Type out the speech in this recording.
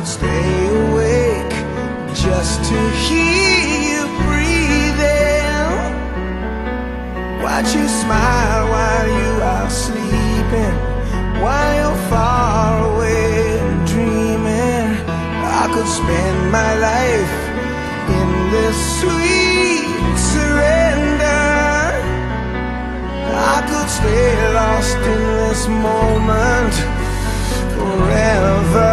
could stay awake just to hear you breathing. Watch you smile while you are sleeping, while you're far away and dreaming. I could spend my life in this sweet surrender. I could stay lost in this moment forever.